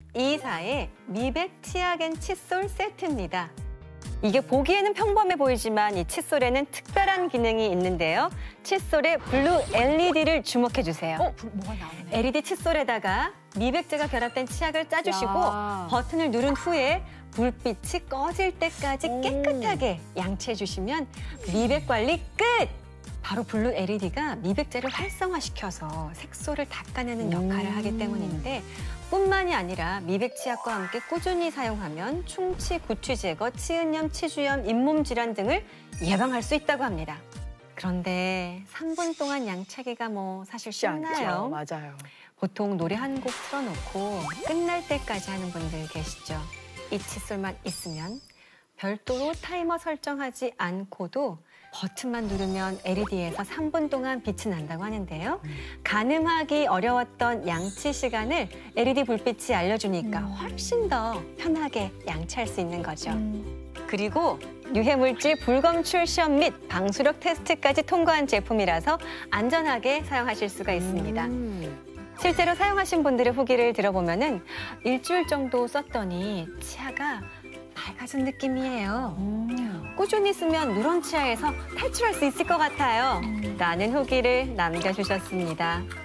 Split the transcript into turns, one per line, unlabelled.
이사의 미백 치약 앤 칫솔 세트입니다. 이게 보기에는 평범해 보이지만 이 칫솔에는 특별한 기능이 있는데요. 칫솔의 블루 LED를 주목해 주세요.
뭐가 나오네.
LED 칫솔에다가 미백제가 결합된 치약을 짜주시고
야.
버튼을 누른 후에 불빛이 꺼질 때까지 깨끗하게 양치해 주시면 미백 관리 끝! 바로 블루 LED가 미백제를 활성화시켜서 색소를 닦아내는 역할을 하기 때문인데 뿐만이 아니라 미백 치약과 함께 꾸준히 사용하면 충치, 구취 제거, 치은염, 치주염, 잇몸 질환 등을 예방할 수 있다고 합니다. 그런데 3분 동안 양치하기가 사실 쉽나요?
맞아요.
보통 노래 한 곡 틀어놓고 끝날 때까지 하는 분들 계시죠. 이 칫솔만 있으면 별도로 타이머 설정하지 않고도 버튼만 누르면 LED에서 3분 동안 빛이 난다고 하는데요. 가늠하기 어려웠던 양치 시간을 LED 불빛이 알려주니까 훨씬 더 편하게 양치할 수 있는 거죠. 그리고 유해물질 불검출 시험 및 방수력 테스트까지 통과한 제품이라서 안전하게 사용하실 수가 있습니다. 실제로 사용하신 분들의 후기를 들어보면은 일주일 정도 썼더니 치아가 밝아진 느낌이에요. 꾸준히 쓰면 누런 치아에서 탈출할 수 있을 것 같아요. 라는 후기를 남겨주셨습니다.